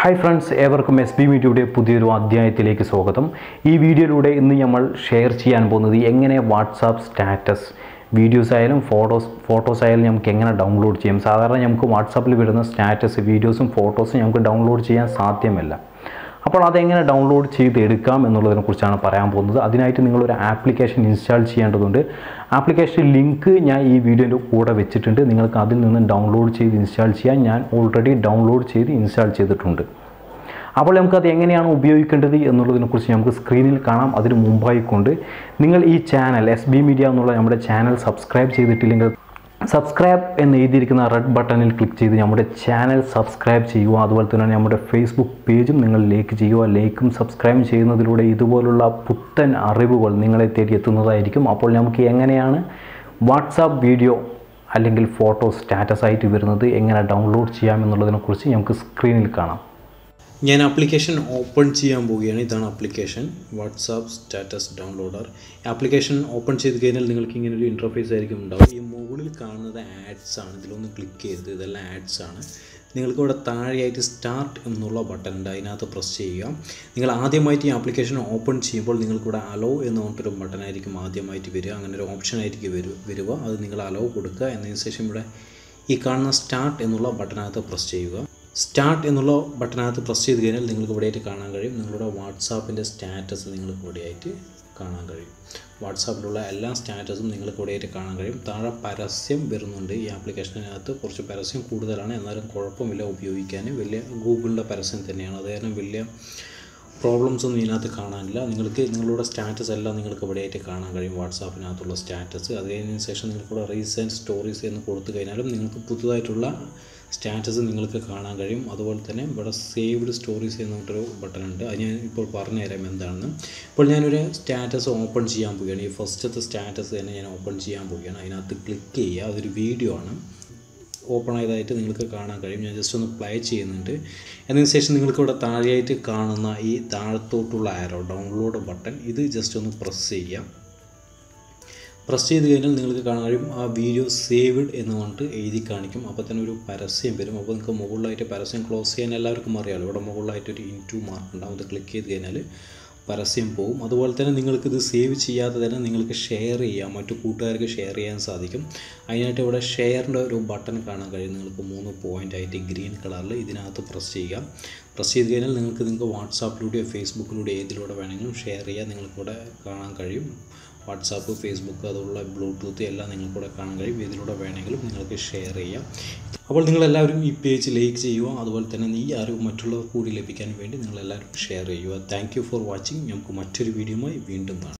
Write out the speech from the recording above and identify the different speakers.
Speaker 1: Hi friends, ഏവർക്കും S B മീഡിയയുടെ പുതിയൊരു അധ്യായത്തിലേക്ക് സ്വാഗതം. ഈ വീഡിയോയിലൂടെ ഇന്ന് നമ്മൾ ഷെയർ ചെയ്യാൻ പോകുന്നത് എങ്ങനെ വാട്സാപ്പ് സ്റ്റാറ്റസ് വീഡിയോസ് ആയാലും ഫോട്ടോസ് ആയാലും നമുക്ക് എങ്ങനെ ഡൗൺലോഡ് ചെയ്യാം. സാധാരണ നമുക്ക് വാട്സാപ്പിൽ വരുന്ന സ്റ്റാറ്റസ് വീഡിയോസും ഫോട്ടോസും നമുക്ക് ഡൗൺലോഡ് ചെയ്യാൻ സാധ്യമല്ല. അപ്പോൾ അതെങ്ങനെ ഡൗൺലോഡ് ചെയ്ത് എടുക്കാം എന്നുള്ളതിനെക്കുറിച്ചാണ് പറയാൻ പോകുന്നത്. അതിനായിട്ട് നിങ്ങളൊരു ആപ്ലിക്കേഷൻ ഇൻസ്റ്റാൾ ചെയ്യേണ്ടതുണ്ട്. ആപ്ലിക്കേഷൻ ലിങ്ക് ഞാൻ ഈ വീഡിയോൻ്റെ കൂടെ വെച്ചിട്ടുണ്ട്. നിങ്ങൾക്ക് അതിൽ നിന്ന് ഡൗൺലോഡ് ചെയ്ത് ഇൻസ്റ്റാൾ ചെയ്യാൻ ഞാൻ ഓൾറെഡി ഡൗൺലോഡ് ചെയ്ത് ഇൻസ്റ്റാൾ ചെയ്തിട്ടുണ്ട്. അപ്പോൾ നമുക്കത് എങ്ങനെയാണ് ഉപയോഗിക്കേണ്ടത് എന്നുള്ളതിനെക്കുറിച്ച് നമുക്ക് സ്ക്രീനിൽ കാണാം. അതിന് മുമ്പായിക്കൊണ്ട് നിങ്ങൾ ഈ ചാനൽ എസ് ബി മീഡിയ എന്നുള്ള നമ്മുടെ ചാനൽ സബ്സ്ക്രൈബ് ചെയ്തിട്ടില്ലെങ്കിൽ സബ്സ്ക്രൈബ് എന്ന് എഴുതിയിരിക്കുന്ന റെഡ് ബട്ടണിൽ ക്ലിക്ക് ചെയ്ത് നമ്മുടെ ചാനൽ സബ്സ്ക്രൈബ് ചെയ്യുക. അതുപോലെ തന്നെ നമ്മുടെ ഫേസ്ബുക്ക് പേജും നിങ്ങൾ ലൈക്ക് ചെയ്യുക. ലൈക്കും സബ്സ്ക്രൈബും ചെയ്യുന്നതിലൂടെ ഇതുപോലുള്ള പുത്തൻ അറിവുകൾ നിങ്ങളെ തേടി എത്തുന്നതായിരിക്കും. അപ്പോൾ നമുക്ക് എങ്ങനെയാണ് വാട്സാപ്പ് വീഡിയോ അല്ലെങ്കിൽ ഫോട്ടോ സ്റ്റാറ്റസ് ആയിട്ട് വരുന്നത് എങ്ങനെ ഡൗൺലോഡ് ചെയ്യാം എന്നുള്ളതിനെക്കുറിച്ച് നമുക്ക് സ്ക്രീനിൽ കാണാം.
Speaker 2: ഞാൻ ആപ്ലിക്കേഷൻ ഓപ്പൺ ചെയ്യാൻ പോവുകയാണ്. ഇതാണ് application, WhatsApp status downloader. Application open ചെയ്ത് കഴിഞ്ഞാൽ നിങ്ങൾക്ക് ഇങ്ങനെ ഒരു ഇൻ്റർഫേസ് ആയിരിക്കും ഉണ്ടാവും. ഈ മുകളിൽ കാണുന്നത് ആഡ്സ് ആണ്. ഇതിലൊന്ന് ക്ലിക്ക് ചെയ്ത് ഇതെല്ലാം ആഡ്സ് ആണ്. നിങ്ങൾക്ക് ഇവിടെ താഴെയായിട്ട് സ്റ്റാർട്ട് എന്നുള്ള ബട്ടൺ ഉണ്ട്, അതിനകത്ത് പ്രസ് ചെയ്യുക. നിങ്ങൾ ആദ്യമായിട്ട് ഈ ആപ്ലിക്കേഷൻ ഓപ്പൺ ചെയ്യുമ്പോൾ നിങ്ങൾക്കിവിടെ അലോ എന്ന് പറഞ്ഞിട്ടൊരു ബട്ടണായിരിക്കും ആദ്യമായിട്ട് വരിക. അങ്ങനെ ഒരു ഓപ്ഷൻ ആയിരിക്കും വരിക. അത് നിങ്ങൾ അലോ കൊടുക്കുക. എന്നതിന് ശേഷം ഇവിടെ ഈ കാണുന്ന സ്റ്റാർട്ട് എന്നുള്ള ബട്ടണകത്ത് പ്രസ് ചെയ്യുക. സ്റ്റാർട്ട് എന്നുള്ള ബട്ടണകത്ത് പ്രസ് ചെയ്ത് കഴിഞ്ഞാൽ നിങ്ങൾക്ക് ഇവിടെയായിട്ട് കാണാൻ കഴിയും നിങ്ങളുടെ വാട്സാപ്പിൻ്റെ സ്റ്റാറ്റസ് നിങ്ങൾക്ക് ഇവിടെയായിട്ട് കാണാൻ കഴിയും. വാട്സാപ്പിലുള്ള എല്ലാ സ്റ്റാറ്റസും നിങ്ങൾക്ക് ഇവിടെയായിട്ട് കാണാൻ കഴിയും. താഴെ പരസ്യം വരുന്നുണ്ട്. ഈ ആപ്ലിക്കേഷനകത്ത് കുറച്ച് പരസ്യം കൂടുതലാണ്, എന്നാലും കുഴപ്പമില്ല ഉപയോഗിക്കാൻ. വലിയ ഗൂഗിളിൻ്റെ പരസ്യം തന്നെയാണ്. അത് കാരണം വലിയ പ്രോബ്ലംസ് ഒന്നും ഇതിനകത്ത് കാണാനില്ല. നിങ്ങളുടെ സ്റ്റാറ്റസ് എല്ലാം നിങ്ങൾക്ക് ഇവിടെയായിട്ട് കാണാൻ കഴിയും, വാട്സാപ്പിനകത്തുള്ള സ്റ്റാറ്റസ്. അത് കഴിഞ്ഞതിന് ശേഷം നിങ്ങൾക്കിവിടെ റീസെൻറ്റ് സ്റ്റോറീസ് എന്ന് കൊടുത്തു കഴിഞ്ഞാലും നിങ്ങൾക്ക് പുതുതായിട്ടുള്ള സ്റ്റാറ്റസ് നിങ്ങൾക്ക് കാണാൻ കഴിയും. അതുപോലെ തന്നെ ഇവിടെ സേവ്ഡ് സ്റ്റോറീസ് എന്ന് പറഞ്ഞിട്ടൊരു ബട്ടൺ ഉണ്ട്. അത് ഞാൻ ഇപ്പോൾ പറഞ്ഞുതരാം എന്താണെന്ന്. ഇപ്പോൾ ഞാനൊരു സ്റ്റാറ്റസ് ഓപ്പൺ ചെയ്യാൻ പോവുകയാണ്. ഈ ഫസ്റ്റത്തെ സ്റ്റാറ്റസ് തന്നെ ഞാൻ ഓപ്പൺ ചെയ്യാൻ പോവുകയാണ്. അതിനകത്ത് ക്ലിക്ക് ചെയ്യുക. അതൊരു വീഡിയോ ആണ്, ഓപ്പൺ ആയതായിട്ട് നിങ്ങൾക്ക് കാണാൻ കഴിയും. ഞാൻ ജസ്റ്റ് ഒന്ന് പ്ലേ ചെയ്യുന്നുണ്ട്. അതിന് ശേഷം നിങ്ങൾക്കിവിടെ താഴെയായിട്ട് കാണുന്ന ഈ താഴത്തോട്ടുള്ള ആരോ ഡൗൺലോഡ് ബട്ടൺ, ഇത് ജസ്റ്റ് ഒന്ന് പ്രസ് ചെയ്യാം. പ്രസ് ചെയ്ത് കഴിഞ്ഞാൽ നിങ്ങൾക്ക് കാണാൻ കഴിയും ആ വീഡിയോ സേവ്ഡ് എന്ന് പറഞ്ഞിട്ട് എഴുതി കാണിക്കും. അപ്പോൾ തന്നെ ഒരു പരസ്യം വരും. അപ്പോൾ നിങ്ങൾക്ക് മുകളിലായിട്ട് പരസ്യം ക്ലോസ് ചെയ്യാൻ എല്ലാവർക്കും അറിയാമല്ലോ. ഇവിടെ മുകളിലായിട്ടൊരു ഇൻടു മാർക്ക് ഉണ്ടാവും. അത് ക്ലിക്ക് ചെയ്ത് കഴിഞ്ഞാൽ പരസ്യം പോകും. അതുപോലെ തന്നെ നിങ്ങൾക്കിത് സേവ് ചെയ്യാതെ തന്നെ നിങ്ങൾക്ക് ഷെയർ ചെയ്യാം, മറ്റു കൂട്ടുകാർക്ക് ഷെയർ ചെയ്യാൻ സാധിക്കും. അതിനായിട്ട് ഇവിടെ ഷെയറിൻ്റെ ഒരു ബട്ടൺ കാണാൻ കഴിയും. നിങ്ങൾക്ക് 3 പോയിൻ്റ് ആയിട്ട് ഗ്രീൻ കളറിൽ ഇതിനകത്ത് പ്രസ് ചെയ്യുക. പ്രസ് ചെയ്ത് കഴിഞ്ഞാൽ നിങ്ങൾക്ക് വാട്സാപ്പിലൂടെയോ ഫേസ്ബുക്കിലൂടെ ഏതിലൂടെ വേണമെങ്കിലും ഷെയർ ചെയ്യാൻ നിങ്ങൾക്കിവിടെ കാണാൻ കഴിയും. വാട്സാപ്പ്, ഫേസ്ബുക്ക്, അതുള്ള ബ്ലൂടൂത്ത് എല്ലാം നിങ്ങൾക്കിവിടെ കാണാൻ കഴിയും. ഇതിലൂടെ വേണമെങ്കിലും നിങ്ങൾക്ക് ഷെയർ ചെയ്യാം. അപ്പോൾ നിങ്ങളെല്ലാവരും ഈ പേജ് ലൈക്ക് ചെയ്യുക. അതുപോലെ തന്നെ ഈ അറിവ് മറ്റുള്ളവർ കൂടി ലഭിക്കാൻ വേണ്ടി നിങ്ങളെല്ലാവരും ഷെയർ ചെയ്യുക. Thank you for watching. നമുക്ക് മറ്റൊരു വീഡിയോയുമായി വീണ്ടും കാണാം.